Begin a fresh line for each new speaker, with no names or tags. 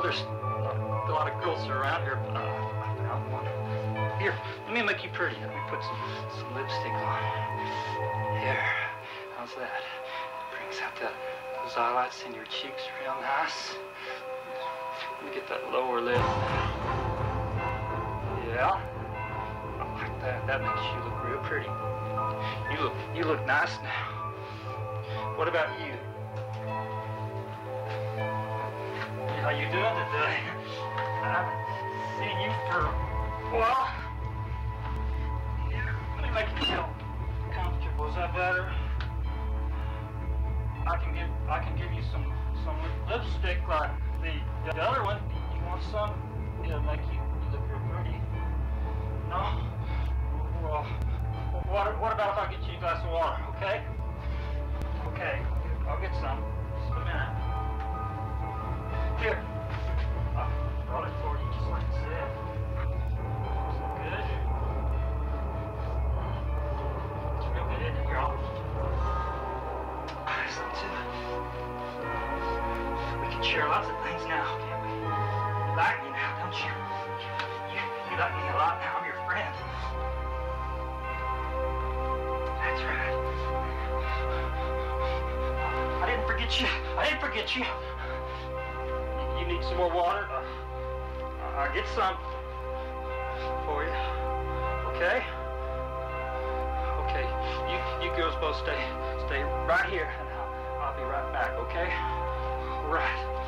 there's a lot of girls around here, but I found one. Here, let me make you pretty. Let me put some lipstick on. Here, how's that? Brings out those highlights in your cheeks real nice. Let me get that lower lip. Yeah, I like that. That makes you look real pretty. You look nice now. What about you? How you doing today? I haven't seen you for a while. Here, let me make you feel comfortable. Is that better? I can give you some lipstick like the other one. You want some? It'll make you look real pretty. No? Well, what about if I get you a glass of water, okay? Okay, I'll get some. Just a minute. Here. I brought it for you just like I said. Is it good? It's real good, isn't it, girl? Something too. We can share lots of things now, can't we? You like me now, don't you? You like me a lot now. I'm your friend. That's right. I didn't forget you. I didn't forget you. You need some more water? I'll get some for you. Okay? Okay. You girls both stay right here, and I'll be right back, okay? All right.